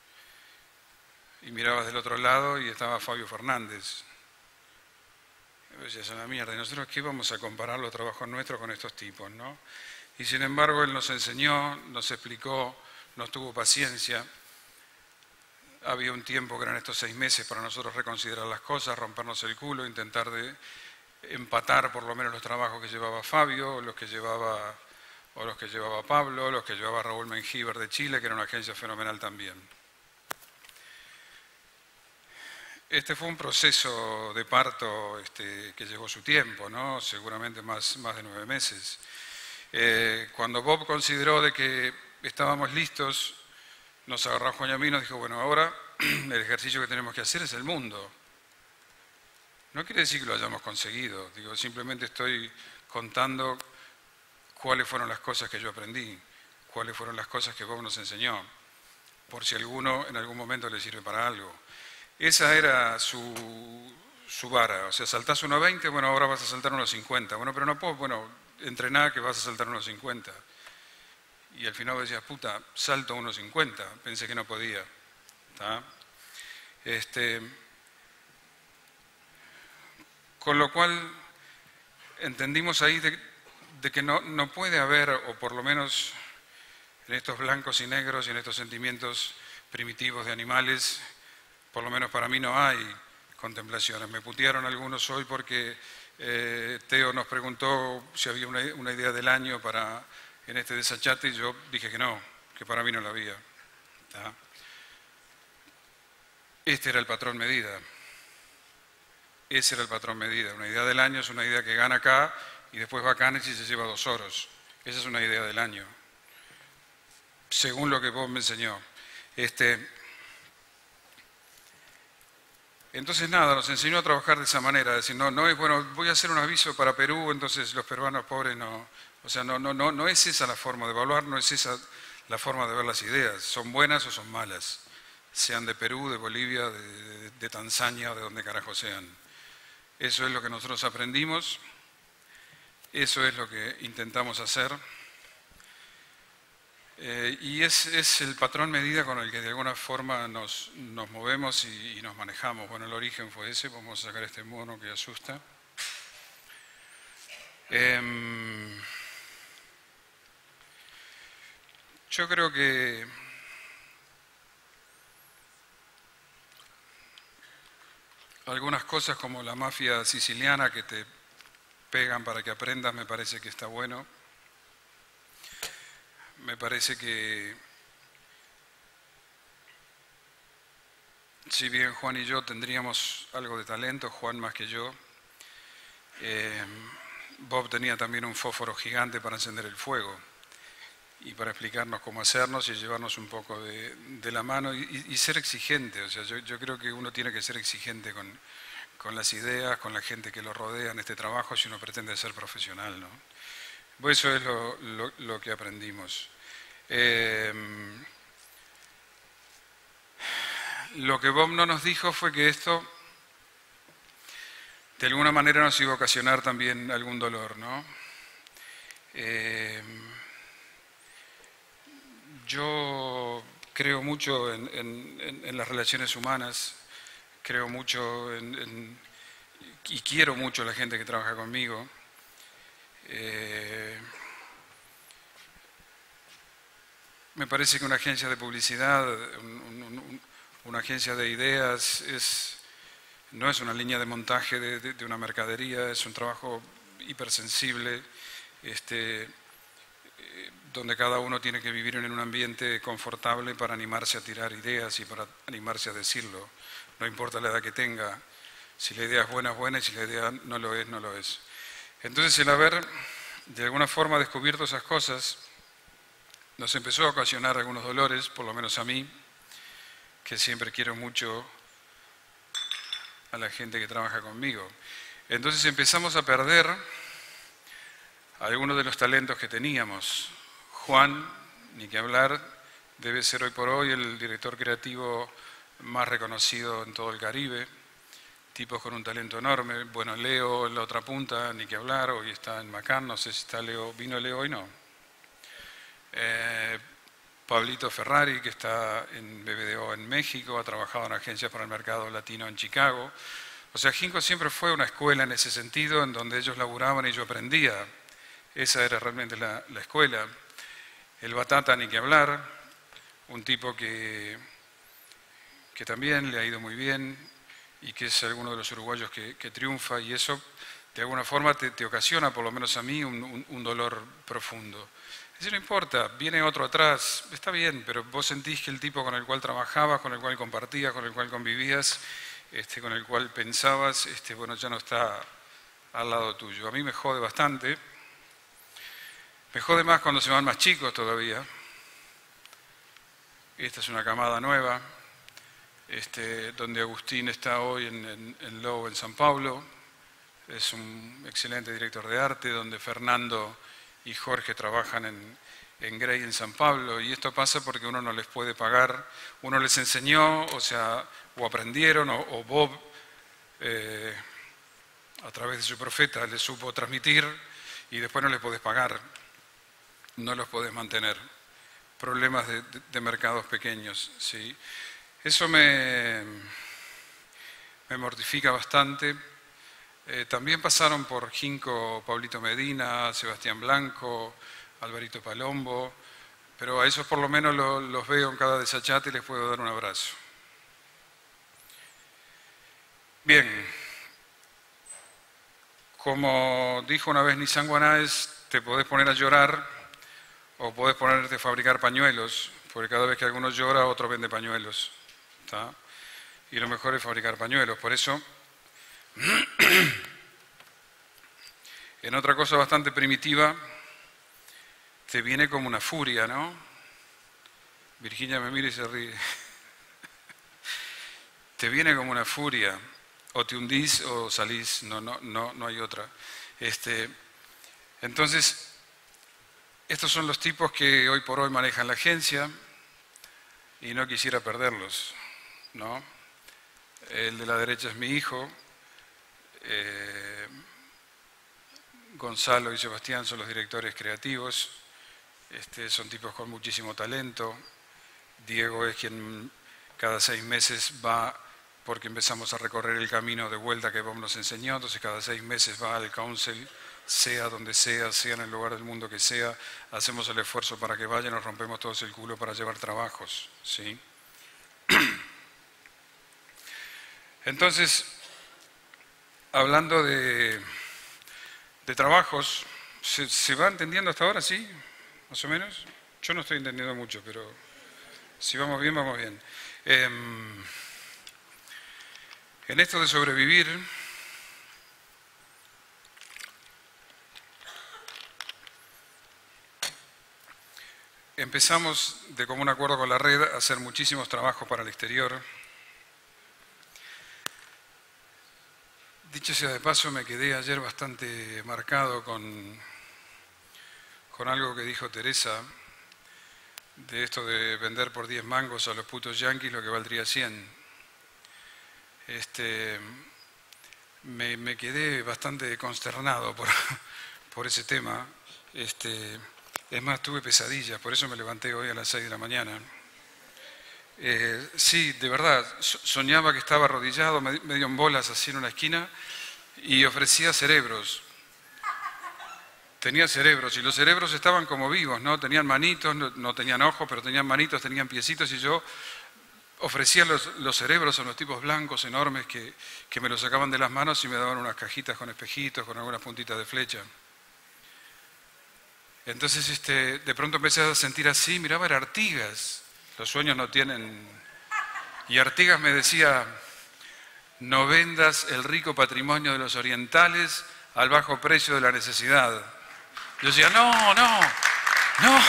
y mirabas del otro lado y estaba Fabio Fernández. Es una mierda, y nosotros aquí vamos a comparar los trabajos nuestros con estos tipos, ¿no? Y sin embargo él nos enseñó, nos explicó, nos tuvo paciencia. Había un tiempo que eran estos seis meses para nosotros reconsiderar las cosas, rompernos el culo, intentar de empatar por lo menos los trabajos que llevaba Fabio, los que llevaba, o los que llevaba Pablo, los que llevaba Raúl Mengíbar de Chile, que era una agencia fenomenal también. Este fue un proceso de parto este, que llevó su tiempo, ¿no? Seguramente más, más de nueve meses. Eh, cuando Bob consideró de que estábamos listos, nos agarró a Juan y a mí y nos dijo, bueno, ahora el ejercicio que tenemos que hacer es el mundo. No quiere decir que lo hayamos conseguido, digo, simplemente estoy contando cuáles fueron las cosas que yo aprendí, cuáles fueron las cosas que Bob nos enseñó, por si a alguno en algún momento le sirve para algo. Esa era su, su vara, o sea, saltás uno veinte, bueno, ahora vas a saltar uno cincuenta, bueno, pero no puedo, bueno, entrená que vas a saltar uno cincuenta. Y al final decías, puta, salto uno cincuenta, pensé que no podía. ¿Tá? Este, con lo cual, entendimos ahí de, de que no, no puede haber, o por lo menos en estos blancos y negros y en estos sentimientos primitivos de animales, por lo menos para mí no hay contemplaciones. Me putearon algunos hoy porque eh, Teo nos preguntó si había una, una idea del año para, en este desachate, y yo dije que no, que para mí no la había. ¿Tá? Este era el patrón medida. Ese era el patrón medida. Una idea del año es una idea que gana acá y después va a Cannes y se lleva dos oros. Esa es una idea del año, según lo que Bob me enseñó. Este, entonces nada, nos enseñó a trabajar de esa manera, decir, no, no es, bueno, voy a hacer un aviso para Perú, entonces los peruanos pobres no, o sea, no, no, no, no es esa la forma de evaluar, no es esa la forma de ver las ideas, son buenas o son malas, sean de Perú, de Bolivia, de, de, de Tanzania o de donde carajo sean. Eso es lo que nosotros aprendimos, eso es lo que intentamos hacer. Eh, y es, es el patrón medida con el que de alguna forma nos, nos movemos y, y nos manejamos. Bueno, el origen fue ese, vamos a sacar este mono que asusta. Eh, yo creo que algunas cosas como la mafia siciliana que te pegan para que aprendas me parece que está bueno. Me parece que, si bien Juan y yo tendríamos algo de talento, Juan más que yo, eh, Bob tenía también un fósforo gigante para encender el fuego y para explicarnos cómo hacernos y llevarnos un poco de, de la mano y, y ser exigente. O sea, yo, yo creo que uno tiene que ser exigente con, con las ideas, con la gente que lo rodea en este trabajo si uno pretende ser profesional, ¿no? Pues eso es lo, lo, lo que aprendimos. Eh, lo que Bob no nos dijo fue que esto de alguna manera nos iba a ocasionar también algún dolor, ¿no? Eh, yo creo mucho en, en, en las relaciones humanas, creo mucho en, en, y quiero mucho a la gente que trabaja conmigo. Eh, me parece que una agencia de publicidad, un, un, una agencia de ideas, es, no es una línea de montaje de, de, de una mercadería, es un trabajo hipersensible, este, eh, donde cada uno tiene que vivir en un ambiente confortable para animarse a tirar ideas y para animarse a decirlo. No importa la edad que tenga, si la idea es buena, es buena, y si la idea no lo es, no lo es. Entonces, el haber de alguna forma descubierto esas cosas nos empezó a ocasionar algunos dolores, por lo menos a mí, que siempre quiero mucho a la gente que trabaja conmigo. Entonces empezamos a perder algunos de los talentos que teníamos. Juan, ni que hablar, debe ser hoy por hoy el director creativo más reconocido en todo el Caribe. Tipos con un talento enorme. Bueno, Leo en la otra punta, ni que hablar, hoy está en Macán, no sé si está Leo, ¿vino Leo hoy? No. Eh, Pablito Ferrari, que está en B B D O en México, ha trabajado en agencias para el mercado latino en Chicago. O sea, Ginkgo siempre fue una escuela en ese sentido, en donde ellos laburaban y yo aprendía. Esa era realmente la, la escuela. El Batata, ni que hablar, un tipo que, que también le ha ido muy bien, y que es alguno de los uruguayos que, que triunfa, y eso de alguna forma te, te ocasiona, por lo menos a mí, un, un, un dolor profundo. Es decir, no importa, viene otro atrás, está bien, pero vos sentís que el tipo con el cual trabajabas, con el cual compartías, con el cual convivías, este, con el cual pensabas, este, bueno, ya no está al lado tuyo. A mí me jode bastante, me jode más cuando se van más chicos todavía. Esta es una camada nueva. Este, donde Agustín está hoy en, en, en Low, en San Pablo, es un excelente director de arte, donde Fernando y Jorge trabajan en, en Grey, en San Pablo, y esto pasa porque uno no les puede pagar, uno les enseñó, o sea, o aprendieron, o, o Bob, eh, a través de su profeta, les supo transmitir, y después no les podés pagar, no los podés mantener. Problemas de, de, de mercados pequeños, ¿sí? Eso me, me mortifica bastante. Eh, también pasaron por Ginkgo Pablito Medina, Sebastián Blanco, Alvarito Palombo, pero a esos por lo menos lo, los veo en cada desachate y les puedo dar un abrazo. Bien, como dijo una vez Nissan Guanaes, te podés poner a llorar o podés ponerte a fabricar pañuelos, porque cada vez que alguno llora, otro vende pañuelos. ¿Tá? Y lo mejor es fabricar pañuelos. Por eso, en otra cosa bastante primitiva, te viene como una furia, ¿no? Virginia me mira y se ríe. Te viene como una furia. O te hundís o salís, no, no, no, no hay otra. Este, entonces, estos son los tipos que hoy por hoy manejan la agencia y no quisiera perderlos, ¿no? El de la derecha es mi hijo, eh, Gonzalo y Sebastián son los directores creativos, este, son tipos con muchísimo talento. Diego es quien cada seis meses va, porque empezamos a recorrer el camino de vuelta que Bob nos enseñó, entonces cada seis meses va al council, sea donde sea, sea en el lugar del mundo que sea, hacemos el esfuerzo para que vaya, nos rompemos todos el culo para llevar trabajos, ¿sí? Entonces, hablando de, de trabajos, ¿se, ¿se va entendiendo hasta ahora, sí? ¿Más o menos? Yo no estoy entendiendo mucho, pero si vamos bien, vamos bien. Eh, En esto de sobrevivir, empezamos de común acuerdo con la red a hacer muchísimos trabajos para el exterior. Dicho sea de paso, me quedé ayer bastante marcado con, con algo que dijo Teresa, de esto de vender por diez mangos a los putos yanquis lo que valdría cien. Este, me, me quedé bastante consternado por, por ese tema. Este, es más, tuve pesadillas, por eso me levanté hoy a las seis de la mañana. Eh, sí, de verdad, soñaba que estaba arrodillado, medio en bolas así en una esquina, y ofrecía cerebros. Tenía cerebros, y los cerebros estaban como vivos, ¿no? Tenían manitos, no, no tenían ojos, pero tenían manitos, tenían piecitos, y yo ofrecía los, los cerebros a unos tipos blancos enormes que, que me los sacaban de las manos y me daban unas cajitas con espejitos, con algunas puntitas de flecha. Entonces este, de pronto empecé a sentir así, miraba, era Artigas. Los sueños no tienen... Y Artigas me decía, no vendas el rico patrimonio de los orientales al bajo precio de la necesidad. Yo decía, no, no, no,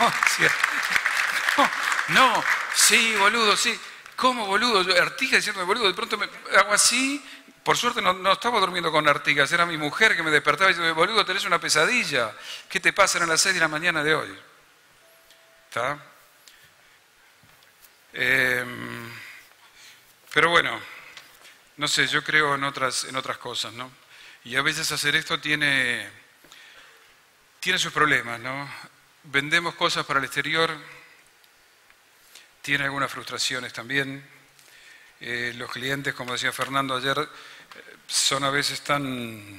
no, no. Sí, boludo, sí. ¿Cómo, boludo? Yo, Artigas diciéndome, boludo, de pronto me hago así. Por suerte no, no estaba durmiendo con Artigas, era mi mujer que me despertaba y diciendo, boludo, tenés una pesadilla. ¿Qué te pasa? Eran las seis de la mañana de hoy. ¿Está? Eh, pero bueno, no sé, yo creo en otras, en otras cosas, ¿no? Y a veces hacer esto tiene, tiene sus problemas, ¿no? Vendemos cosas para el exterior, tiene algunas frustraciones también. Eh, los clientes, como decía Fernando ayer, eh, son a veces tan,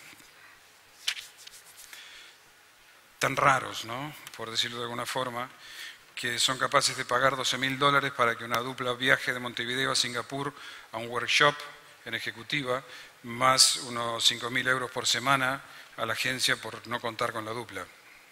tan raros, ¿no? Por decirlo de alguna forma, que son capaces de pagar doce mil dólares para que una dupla viaje de Montevideo a Singapur a un workshop en ejecutiva, más unos cinco mil euros por semana a la agencia por no contar con la dupla.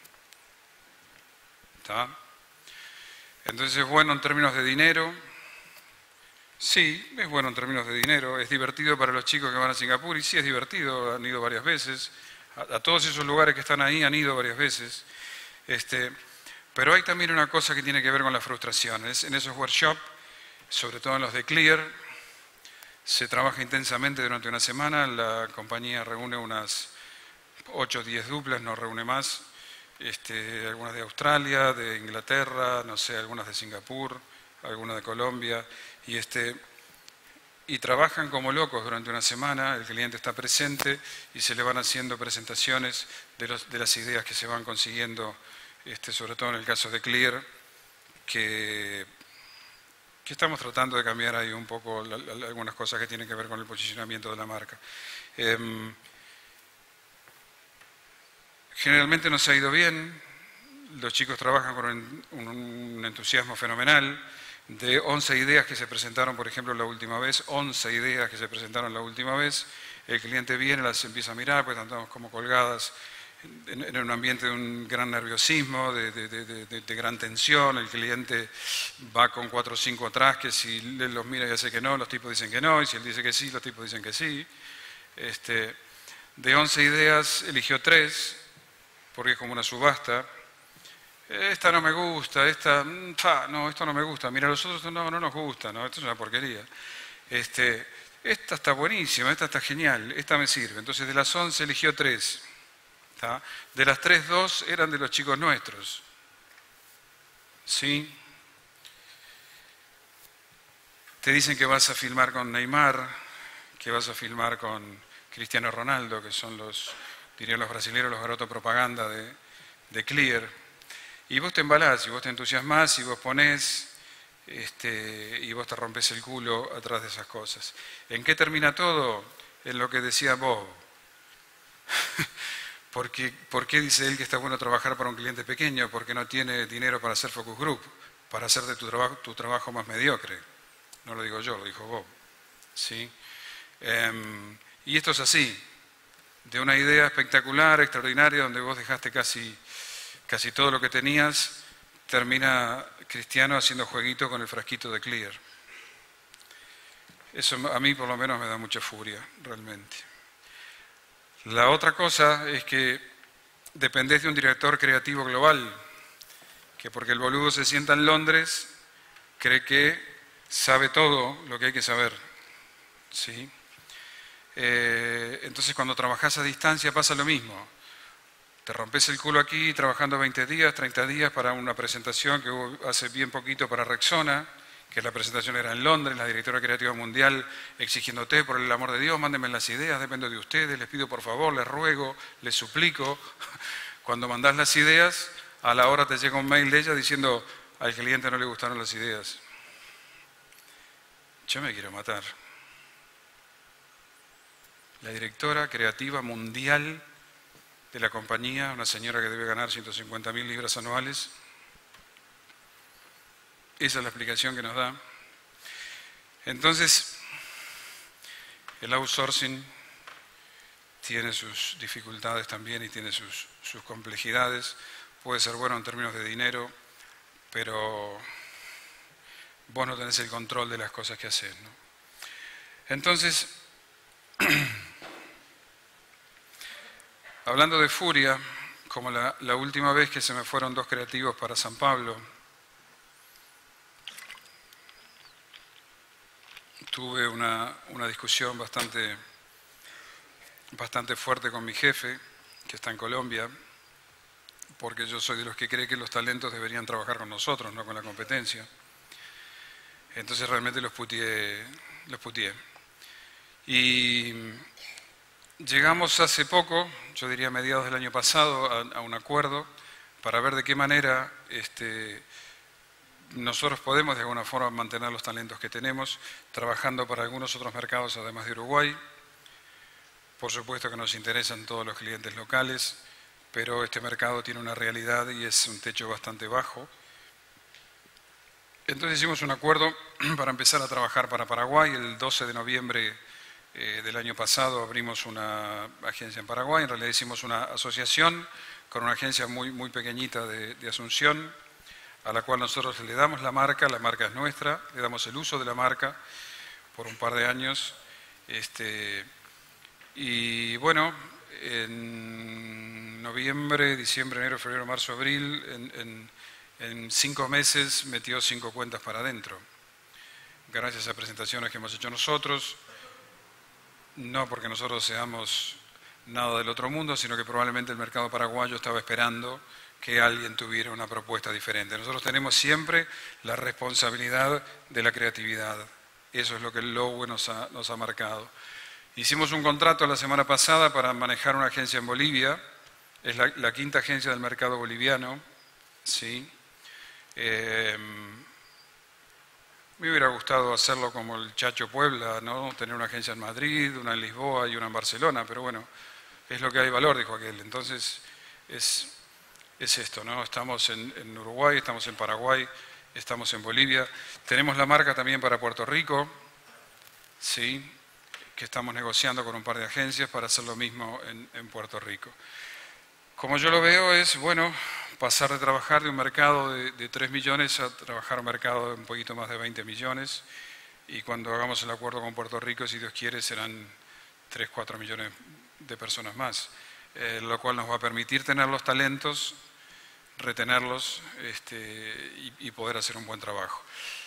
¿Está? Entonces es bueno en términos de dinero. Sí, es bueno en términos de dinero. Es divertido para los chicos que van a Singapur, y sí es divertido, han ido varias veces. A, a todos esos lugares que están ahí han ido varias veces. Este, pero hay también una cosa que tiene que ver con las frustraciones. En esos workshops, sobre todo en los de Clear, se trabaja intensamente durante una semana. La compañía reúne unas ocho o diez duplas, no reúne más. Este, algunas de Australia, de Inglaterra, no sé, algunas de Singapur, algunas de Colombia, y, este, y trabajan como locos durante una semana. El cliente está presente y se le van haciendo presentaciones de, los, de las ideas que se van consiguiendo, este, sobre todo en el caso de Clear, que, que estamos tratando de cambiar ahí un poco la, la, algunas cosas que tienen que ver con el posicionamiento de la marca. Eh, Generalmente nos ha ido bien, los chicos trabajan con un, un entusiasmo fenomenal, de once ideas que se presentaron, por ejemplo, la última vez, once ideas que se presentaron la última vez, el cliente viene, las empieza a mirar, pues estamos como colgadas en, en un ambiente de un gran nerviosismo, de, de, de, de, de gran tensión, el cliente va con cuatro o cinco atrás, que si él los mira y hace que no, los tipos dicen que no, y si él dice que sí, los tipos dicen que sí. Este, de once ideas eligió tres, porque es como una subasta. Esta no me gusta, esta, fa, no, esto no me gusta, mira, los otros no, no nos gusta, no, esto es una porquería. Este, esta está buenísima, esta está genial, esta me sirve. Entonces de las once eligió tres. ¿Tá? De las tres, dos eran de los chicos nuestros. ¿Sí? Te dicen que vas a filmar con Neymar, que vas a filmar con Cristiano Ronaldo, que son los, dirían los brasileños, los garotos propaganda de, de Clear. Y vos te embalás, y vos te entusiasmás, y vos ponés, este, y vos te rompes el culo atrás de esas cosas. ¿En qué termina todo? En lo que decía Bob. Porque, ¿Por qué dice él que está bueno trabajar para un cliente pequeño? Porque no tiene dinero para hacer focus group, para hacer de tu trabajo, tu trabajo más mediocre. No lo digo yo, lo dijo Bob. ¿Sí? Um, y esto es así, de una idea espectacular, extraordinaria, donde vos dejaste casi... Casi todo lo que tenías, termina Cristiano haciendo jueguito con el frasquito de Clear. Eso a mí por lo menos me da mucha furia, realmente. La otra cosa es que dependés de un director creativo global, que porque el boludo se sienta en Londres, cree que sabe todo lo que hay que saber. ¿Sí? Eh, entonces cuando trabajás a distancia pasa lo mismo. Te rompes el culo aquí trabajando veinte días, treinta días para una presentación que hubo hace bien poquito para Rexona, que la presentación era en Londres, la directora creativa mundial exigiéndote, por el amor de Dios, mándenme las ideas, dependo de ustedes, les pido por favor, les ruego, les suplico. Cuando mandás las ideas, a la hora te llega un mail de ella diciendo, al cliente no le gustaron las ideas. Yo me quiero matar. La directora creativa mundial de la compañía, una señora que debe ganar ciento cincuenta mil libras anuales. Esa es la explicación que nos da. Entonces, el outsourcing tiene sus dificultades también y tiene sus, sus complejidades. Puede ser bueno en términos de dinero, pero vos no tenés el control de las cosas que haces, ¿no? Entonces, hablando de furia, como la, la última vez que se me fueron dos creativos para San Pablo, tuve una, una discusión bastante, bastante fuerte con mi jefe, que está en Colombia, porque yo soy de los que cree que los talentos deberían trabajar con nosotros, no con la competencia. Entonces realmente los puteé, los puteé. Y llegamos hace poco, yo diría mediados del año pasado, a, a un acuerdo para ver de qué manera este, nosotros podemos de alguna forma mantener los talentos que tenemos, trabajando para algunos otros mercados además de Uruguay. Por supuesto que nos interesan todos los clientes locales, pero este mercado tiene una realidad y es un techo bastante bajo. Entonces hicimos un acuerdo para empezar a trabajar para Paraguay. El doce de noviembre eh, del año pasado abrimos una agencia en Paraguay. En realidad hicimos una asociación con una agencia muy, muy pequeñita de, de Asunción, a la cual nosotros le damos la marca, la marca es nuestra, le damos el uso de la marca por un par de años. Este, y bueno, en noviembre, diciembre, enero, febrero, marzo, abril, en, en, en cinco meses metió cinco cuentas para adentro, gracias a presentaciones que hemos hecho nosotros, no porque nosotros seamos nada del otro mundo, sino que probablemente el mercado paraguayo estaba esperando que alguien tuviera una propuesta diferente. Nosotros tenemos siempre la responsabilidad de la creatividad, eso es lo que el Lowe nos ha, nos ha marcado. Hicimos un contrato la semana pasada para manejar una agencia en Bolivia, es la, la quinta agencia del mercado boliviano, ¿sí? Eh, me hubiera gustado hacerlo como el Chacho Puebla, ¿no? Tener una agencia en Madrid, una en Lisboa y una en Barcelona, pero bueno, es lo que hay valor, dijo aquel. Entonces, es, es esto, ¿no? Estamos en, en Uruguay, estamos en Paraguay estamos en Bolivia. Tenemos la marca también para Puerto Rico, ¿sí? Que estamos negociando con un par de agencias para hacer lo mismo en, en Puerto Rico. Como yo lo veo es, bueno, pasar de trabajar de un mercado de, de tres millones a trabajar un mercado de un poquito más de veinte millones, y cuando hagamos el acuerdo con Puerto Rico, si Dios quiere, serán tres, cuatro millones de personas más, eh, lo cual nos va a permitir tener los talentos, retenerlos este, y, y poder hacer un buen trabajo.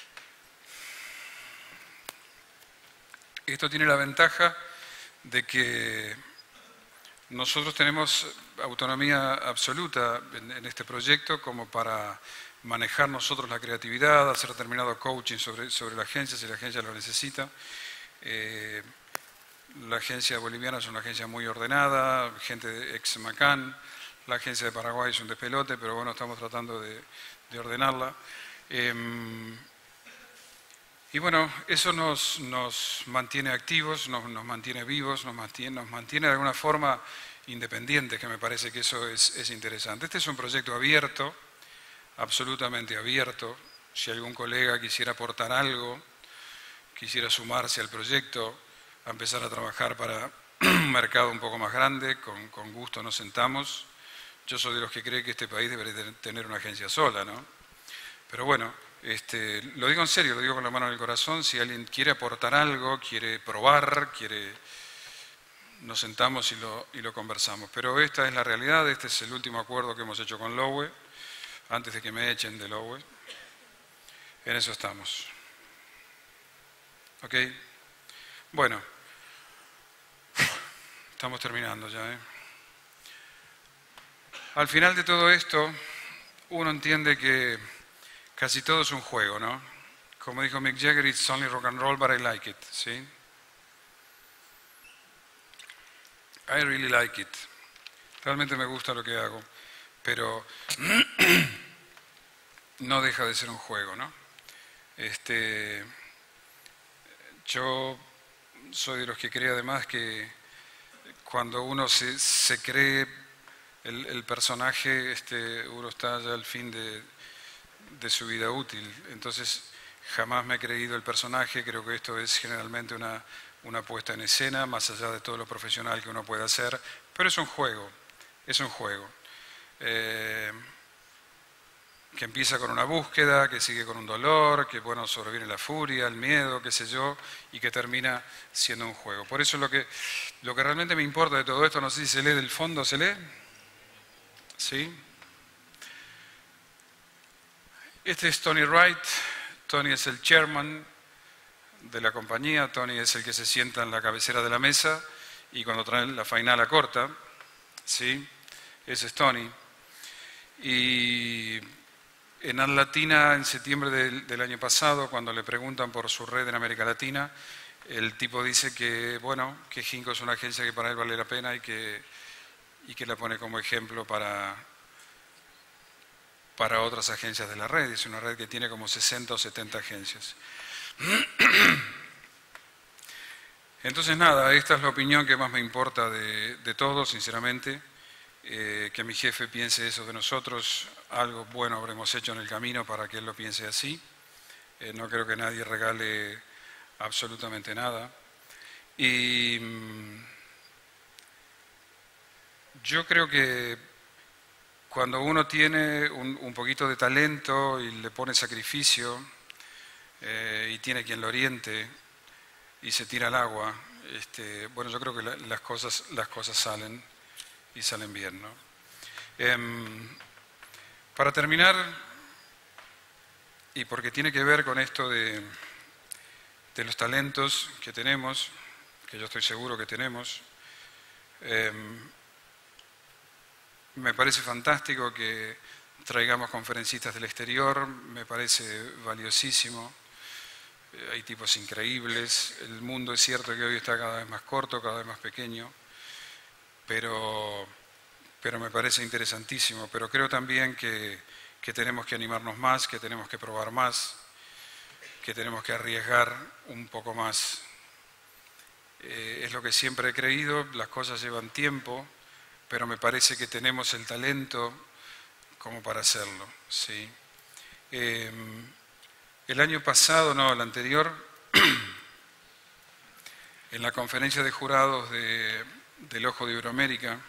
Esto tiene la ventaja de que nosotros tenemos autonomía absoluta en, en este proyecto como para manejar nosotros la creatividad, hacer determinado coaching sobre, sobre la agencia si la agencia lo necesita. Eh, la agencia boliviana es una agencia muy ordenada, gente de ex Macán, la agencia de Paraguay es un despelote, pero bueno, estamos tratando de, de ordenarla. Eh, Y bueno, eso nos, nos mantiene activos, nos, nos mantiene vivos, nos mantiene, nos mantiene de alguna forma independientes, que me parece que eso es, es interesante. Este es un proyecto abierto, absolutamente abierto. Si algún colega quisiera aportar algo, quisiera sumarse al proyecto, a empezar a trabajar para un mercado un poco más grande, con, con gusto nos sentamos. Yo soy de los que cree que este país debería tener una agencia sola, ¿no? Pero bueno, Este, lo digo en serio, lo digo con la mano en el corazón, si alguien quiere aportar algo, quiere probar, quiere, nos sentamos y lo, y lo conversamos. Pero esta es la realidad, este es el último acuerdo que hemos hecho con Lowe, antes de que me echen de Lowe. En eso estamos. ¿Ok? Bueno, estamos terminando ya, ¿eh? Al final de todo esto, uno entiende que casi todo es un juego, ¿no? Como dijo Mick Jagger, it's only rock and roll, but I like it, ¿sí? I really like it. Realmente me gusta lo que hago, pero no deja de ser un juego, ¿no? Este, yo soy de los que cree además que cuando uno se, se cree el, el personaje, este, uno está ya al fin de... de su vida útil. Entonces, jamás me he creído el personaje, creo que esto es generalmente una, una puesta en escena, más allá de todo lo profesional que uno puede hacer, pero es un juego, es un juego. Eh, que empieza con una búsqueda, que sigue con un dolor, que bueno, sobreviene la furia, el miedo, qué sé yo, y que termina siendo un juego. Por eso lo que, lo que realmente me importa de todo esto, no sé si se lee del fondo, ¿se lee? ¿Sí? Este es Tony Wright. Tony es el chairman de la compañía. Tony es el que se sienta en la cabecera de la mesa y cuando traen la fainala corta, ¿sí? Ese es Tony. Y en Atlatina, en septiembre del, del año pasado, cuando le preguntan por su red en América Latina, el tipo dice que, bueno, que Ginkgo es una agencia que para él vale la pena y que, y que la pone como ejemplo para... para otras agencias de la red. Es una red que tiene como sesenta o setenta agencias. Entonces nada, esta es la opinión que más me importa de, de todos, sinceramente, eh, que mi jefe piense eso de nosotros, algo bueno habremos hecho en el camino para que él lo piense así. Eh, no creo que nadie regale absolutamente nada. Y mmm, yo creo que cuando uno tiene un, un poquito de talento y le pone sacrificio eh, y tiene quien lo oriente y se tira al agua, este, bueno, yo creo que la, las, cosas, las cosas salen y salen bien, ¿no? Eh, para terminar, y porque tiene que ver con esto de, de los talentos que tenemos, que yo estoy seguro que tenemos, eh, me parece fantástico que traigamos conferencistas del exterior, me parece valiosísimo, hay tipos increíbles, el mundo es cierto que hoy está cada vez más corto, cada vez más pequeño, pero, pero me parece interesantísimo, pero creo también que, que tenemos que animarnos más, que tenemos que probar más, que tenemos que arriesgar un poco más. Eh, es lo que siempre he creído, las cosas llevan tiempo, pero me parece que tenemos el talento como para hacerlo, ¿sí? Eh, el año pasado, no, el anterior, en la conferencia de jurados de, del Ojo de Iberoamérica,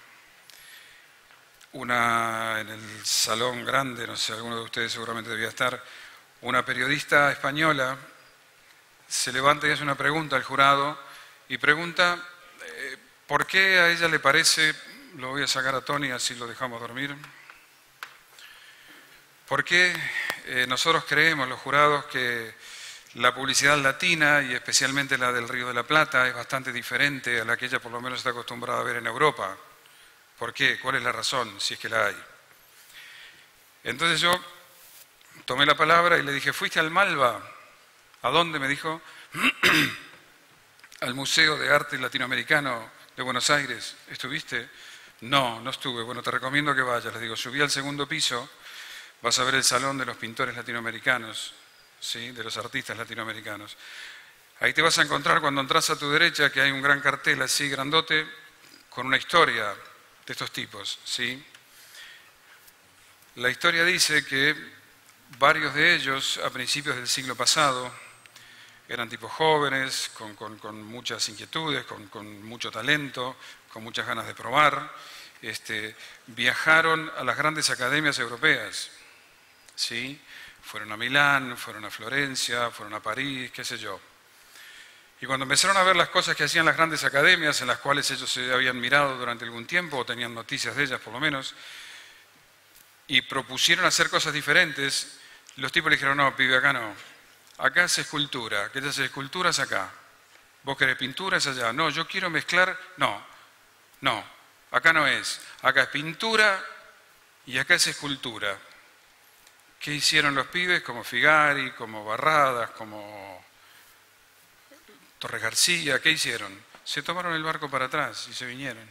una, en el salón grande, no sé, alguno de ustedes seguramente debía estar, una periodista española se levanta y hace una pregunta al jurado y pregunta eh, ¿por qué a ella le parece, lo voy a sacar a Tony así lo dejamos dormir, por qué eh, nosotros creemos los jurados que la publicidad latina y especialmente la del Río de la Plata es bastante diferente a la que ella por lo menos está acostumbrada a ver en Europa? ¿Por qué? ¿Cuál es la razón, si es que la hay? Entonces yo tomé la palabra y le dije, ¿fuiste al Malva? ¿A dónde? Me dijo, al Museo de Arte Latinoamericano de Buenos Aires. ¿Estuviste? No, no estuve. Bueno, te recomiendo que vayas. Les digo, subí al segundo piso, vas a ver el Salón de los Pintores Latinoamericanos, ¿sí? De los artistas latinoamericanos. Ahí te vas a encontrar cuando entras a tu derecha que hay un gran cartel así grandote con una historia de estos tipos, ¿sí? La historia dice que varios de ellos, a principios del siglo pasado, eran tipos jóvenes, con, con, con muchas inquietudes, con, con mucho talento, con muchas ganas de probar. Este, viajaron a las grandes academias europeas, ¿sí? Fueron a Milán, fueron a Florencia, fueron a París, qué sé yo. Y cuando empezaron a ver las cosas que hacían las grandes academias, en las cuales ellos se habían mirado durante algún tiempo, o tenían noticias de ellas por lo menos, y propusieron hacer cosas diferentes, los tipos le dijeron, no, pibe, acá no. Acá es escultura, que haces esculturas acá. ¿Vos querés pintura? Es allá. No, yo quiero mezclar. No, no, acá no es. Acá es pintura y acá es escultura. ¿Qué hicieron los pibes? Como Figari, como Barradas, como Torres García. ¿Qué hicieron? Se tomaron el barco para atrás y se vinieron.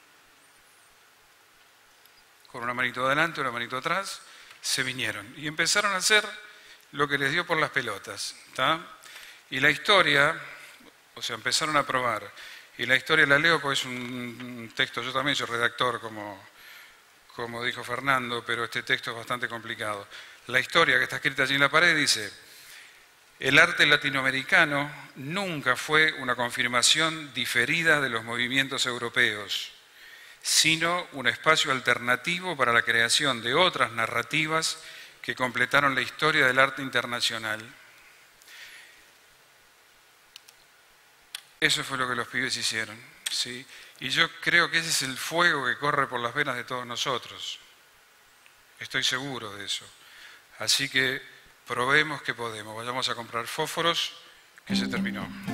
Con una manito adelante, una manito atrás, se vinieron. Y empezaron a hacer lo que les dio por las pelotas, ¿tá? Y la historia, o sea, empezaron a probar. Y la historia la leo porque es un texto, yo también soy redactor, como, como dijo Fernando, pero este texto es bastante complicado. La historia que está escrita allí en la pared dice, el arte latinoamericano nunca fue una confirmación diferida de los movimientos europeos, sino un espacio alternativo para la creación de otras narrativas que completaron la historia del arte internacional. Eso fue lo que los pibes hicieron, ¿sí? Y yo creo que ese es el fuego que corre por las venas de todos nosotros. Estoy seguro de eso. Así que probemos que podemos. Vayamos a comprar fósforos, que se terminó.